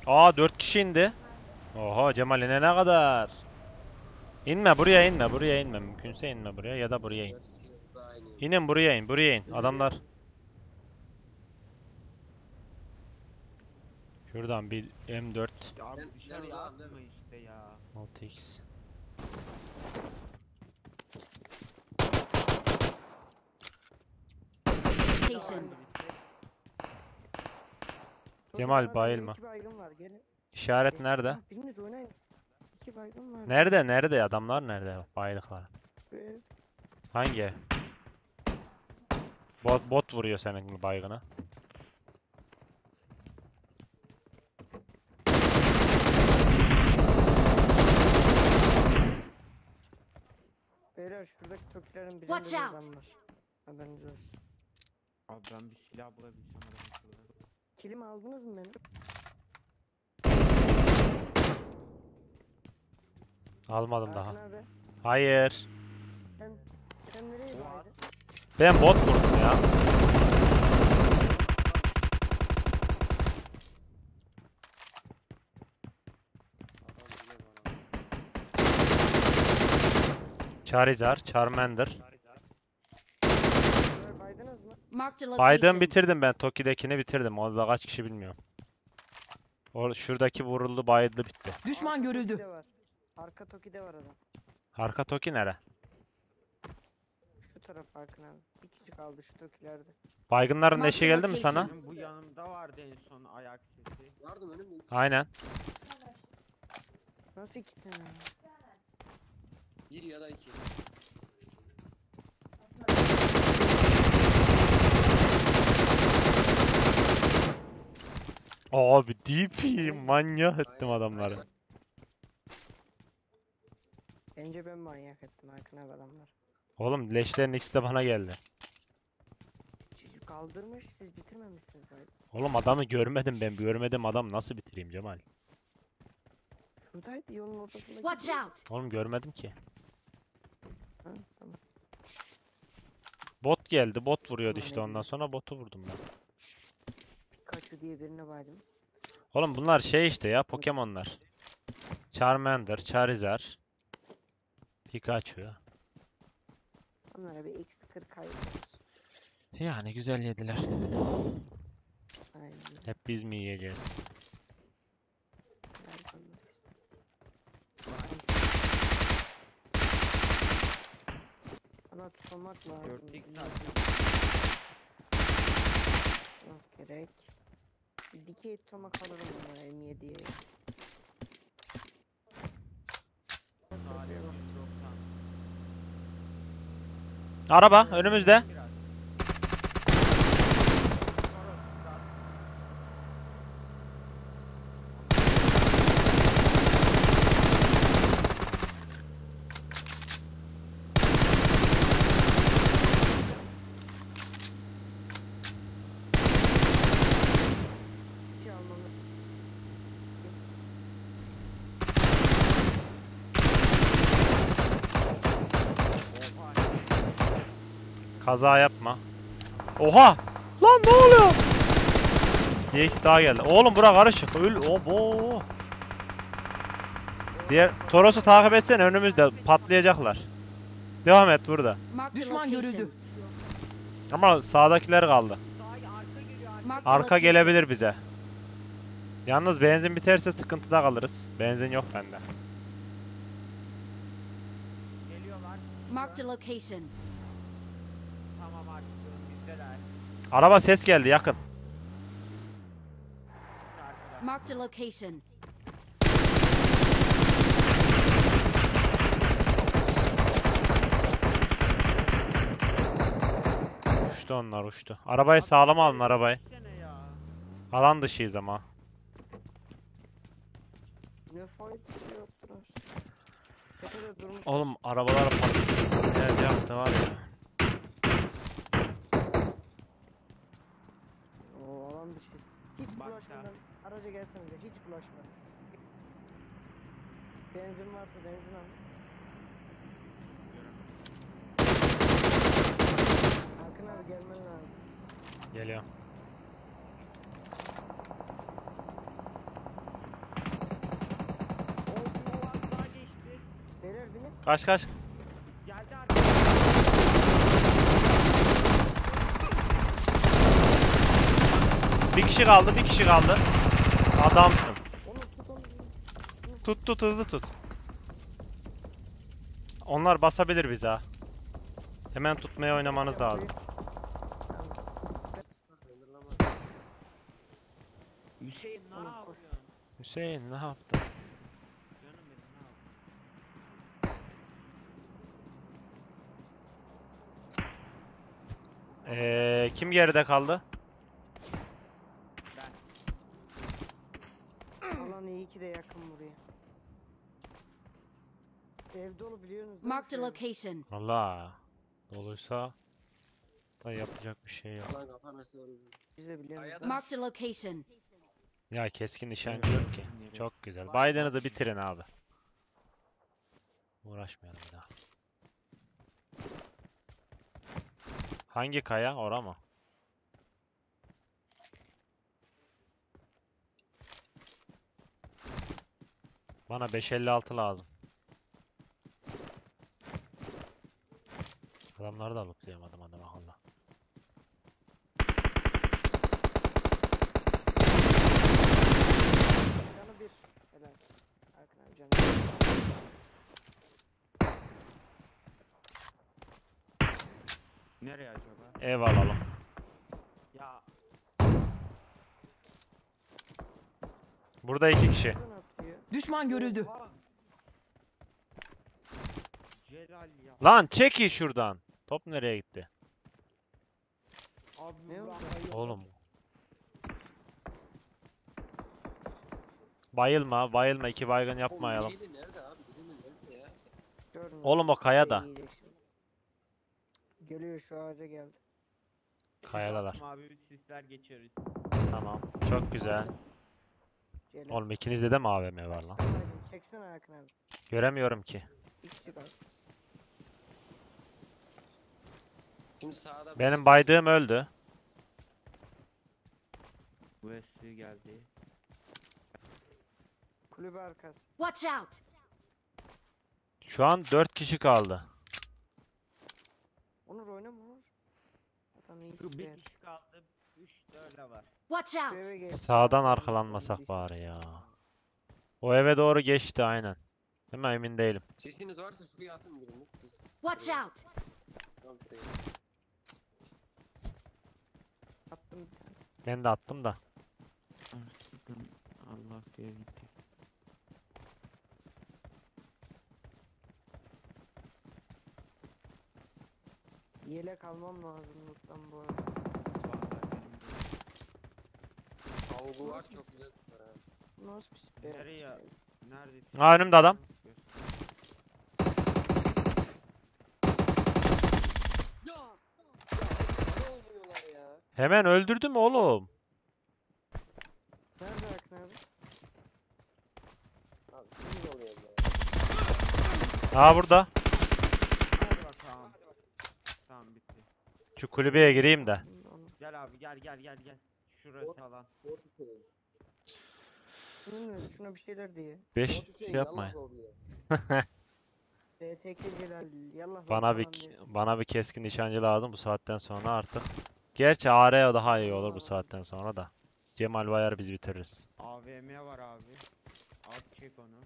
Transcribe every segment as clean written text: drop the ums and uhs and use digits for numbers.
Aa 4 kişi indi. Oha Cemal ne kadar? İnme buraya inme buraya inme. Mümkünse inme buraya ya da buraya in. 4 kişi daha iniyoruz. İnin buraya in buraya in. Adamlar. Şuradan bir M4 Ya Ben dışarıya uzağım değil atma mi? işte ya. 6x. Location. Cemal bayılma. 2 baygın var gelin. İşaret nerede? Ah, biriniz oynayın. 2 baygın var. Nerede nerede adamlar nerede? Baylıklar. Ee, Hangi? Bot vuruyor senin baygına. Beyler şuradaki tokilerin birinde Watch bir out. adam var. Haberiniz olsun. Abi ben bir silah bulabilsem adamı şurada. Kilimi aldınız mı benim? Almadım daha. Hakan abi. Hayır. Sen, sen nereye baydın? Ben bot vurdum ya. Adam bile bana. Charizard, Charmander. Şuraya baydınız mı? Marked a Baydım location. bitirdim ben. Toki'dekini bitirdim. Orada kaç kişi bilmiyorum. Şuradaki vuruldu bayıldı bitti. Düşman Arka görüldü. Toki'de var. Arka Toki'de var adam. Arka Toki nere? Şu taraf Hakan abi. Bir kişi kaldı şu Tokilerde. Baygınların Mark eşi the geldi mi location. sana? Benim bu yanımda vardı en son ayak sesi. Yardım önümde. Aynen. Nasıl 2 tane? 1 ya da 2. Abi DP manyak ettim adamları. Bence ben manyak ettim Hakan abi adamlar. Oğlum leşlerin ikisi de bana geldi. Çocuk kaldırmış siz bitirmemişsiniz baydı. Oğlum adamı görmedim ben. Görmedim adam nasıl bitireyim Cemal? Şuradaydı yolun ortasında. Watch out. Oğlum görmedim ki. Ha, tamam. Bot geldi. Bot vuruyordu Ulan işte ne ondan güzel. sonra botu vurdum ben. Pikachu diye birine baydım. Oğlum bunlar şey işte ya Pokemon'lar. Charmander, Charizard, Pikachu. Onlara bir eksi 40 ayırırız. Yani güzel yediler. Aynen. Hep biz mi yiyeceğiz? Her zaman biz. Bana tutulmak lazım. 4x Yok gerek. Bir dikey tutamak alırım bana M7'ye. Hala 190. Araba önümüzde. Biraz. Bir şey almam Oha. Kaza yapma. Oha! Lan ne oluyor? Bir ekip daha geldi. Oğlum bura karışık. Obo. Diğer Toros'u takip etsen önümüzde patlayacaklar. Devam et burada. Marked a Düşman location. görüldü. Ama sağdakiler kaldı. Marked a Arka location. gelebilir bize. Yalnız benzin biterse sıkıntıda kalırız. Benzin yok bende. Geliyorlar. Marked a location. Tamam artık bizdeler. Araba ses geldi yakın. Arkada. Marked a location. Uçtu onlar uçtu. Arabayı sağlam alın arabayı. Gitsene ya. Alan dışıyız ama. ne fight bir şey yoktur aslında. Tepede durmuş. Oğlum arabalar patladı. Enerji hattı var ya. Oo alan dışı. Hiç Bak bulaşmadan araca gelsenize hiç bulaşma. Benzin varsa benzin al. Hakan abi gelmen lazım. Geliyor. Kaç kaç. Geldi abi. Bir kişi kaldı, bir kişi kaldı. Adamsın. Onu tut onu. Tut tut, hızlı tut. Onlar basabilir bize ha. Hemen tutmaya oynamanız lazım. Sınırlamaz. Hüseyin ne Oğlum, koş. yapıyorsun? Hüseyin ne yaptı? Canım benim ne yapıyorsun? Kim geride kaldı? Alan iyi ki de yakın buraya. Ev dolu biliyorsunuz değil mi Marked a şu ev? location. Allah. Doluysa da yapacak bir şey yok. Lan kafa mesela. Biz de biliyoruz. Kayada. Marked a location. Ya keskin nişancı yok ki. Nereye? Çok güzel. Biden'ı bitirin abi. Uğraşmayalım bir daha. Hangi kaya? Ora mı? Bana 556 lazım. Adamları da lootlayamadım adam akıllı. Canı bir. Helal. Hakan abi canı bir. Nereye acaba? Ev alalım. Ya Burada 2 kişi. Nereden atıyor? Düşman görüldü. Oha! Celal ya. Lan çekil şuradan. Top nereye gitti? Abi Ne oldu? Oğlum. Bayılma, bayılma. 2 baygın yapmayalım. Oğlum, diğeri nerede abi? Diğeri nerede ya? Görmüyorum. Oğlum o kayada. Yiyecek şimdi. Geliyor şu ağaca geldi. Kayadalar. Abi bir sisler geçeriz. Tamam. Çok güzel. Gel. Oğlum ikinizde de mi AVM var lan? Çeksene Hakan abi. Göremiyorum ki. İkisi var. Şimdi sağda Benim baydığım öldü. Wesley geldi. Kulübe arkası. Watch out. Şu an 4 kişi kaldı. Onur oynama Onur. Adam iyi Bir süper. kişi kaldı. 3 de öyle var. Watch Şu out. eve geç. Sağdan arkalanmasak bari ya. O eve doğru geçti aynen. Hemen emin değilim. sesiniz varsa şuraya atın birini. Siz. Watch out. Tamam, buraya. Attım bir tane. Ben de attım da. Arsızım. Allah diye gitti. Yelek almam lazım lütfen bu arada. Vallahi benim de. Kavuğu var çok güzel. Ha. Bu nasıl bir süper? Nereye? Nerede? Aa, önümde adam. Ya! Ne oluyorlar ya? Hemen öldürdüm oğlum. Nerede Hakan abi? Abi sinir oluyorum ya. Aa burada. Hadi bakalım. Tamam bitti. Şu kulübeye gireyim de. Onu. Gel abi gel gel gel gel. Şurası alan. Orta şeyin. Şuna bir şeyler diye. 5 Orta şeyin, şey yapmayın. Allah oluyor. BTK Celal. Yallah Bana lan bir falan diye. bana bir keskin nişancı lazım bu saatten sonra artık. Gerçi AR daha iyi olur bu saatten sonra da. Cemal Bayar biz bitiririz. AVM var abi. Al çek onu.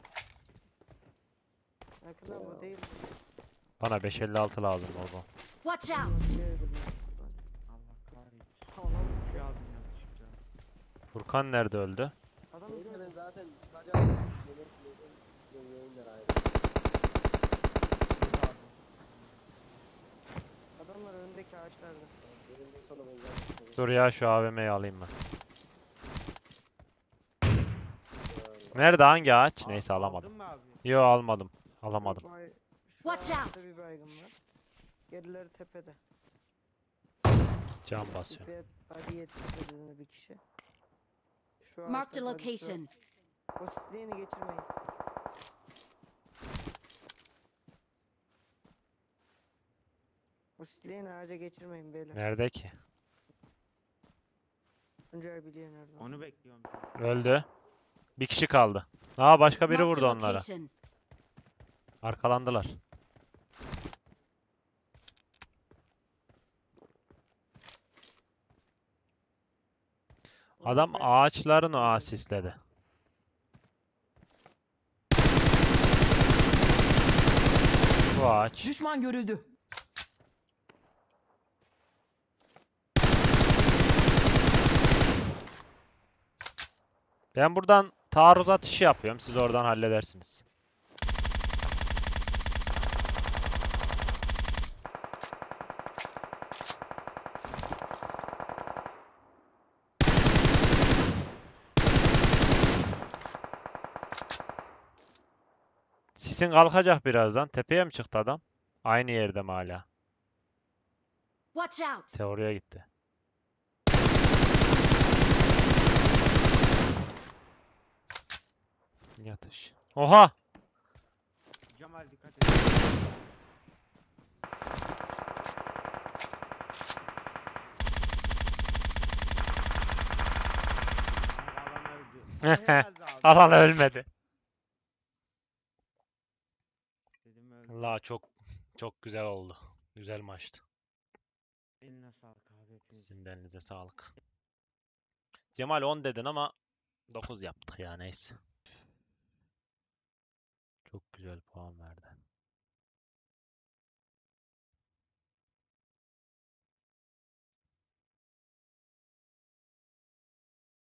Hakan abi o değil. Bana 556 lazım oğlum. Watch Ulan out. bir öldürdüm ben. Allah kahretsin. Tamam. Bir aldım yanlışlıkla. Furkan nerede öldü? Adam Neyse öldü. ben zaten çıkacağım. Yayınlar ayrı. Adamlar önündeki ağaçlarda. Benim de sonra ben zaten. Dur ya şu AVM'yi alayım ben. Nerede hangi ağaç? Neyse alamadım. Aldın mı abi? Yo almadım. Alamadım. Şu Watch ağaçta out. bir baygın var. Gerileri tepede. Can basıyor. Tepeye Adiye tepede bir kişi. Şu Marked a ağaçta badisi var. location. O sislerini geçirmeyin. O sislerini ağaca geçirmeyin beyler. Nerede ki? Tuncay biliyor nerede. Onu bekliyorum. Öldü. Bir kişi kaldı. Aa başka biri Marked vurdu a onlara. location. Arkalandılar. Adam ağaçların oasisledi. Bu ağaç. Düşman görüldü. Ben buradan taarruz atışı yapıyorum. Siz oradan halledersiniz. Sisin kalkacak birazdan. Tepeye mi çıktı adam? Aynı yerde mi hala? Watch out! Teoriye gitti. Yatış. Oha! Cemal dikkat et. Alan öldü. Helal be abi. Alan ölmedi. Dedim öldü. Allah çok güzel oldu. Güzel maçtı. Eline sağlık abi hepiniz. Sizin de elinize sağlık. Cemal 10 dedin ama 9 yaptık ya neyse. Çok güzel puan verdi.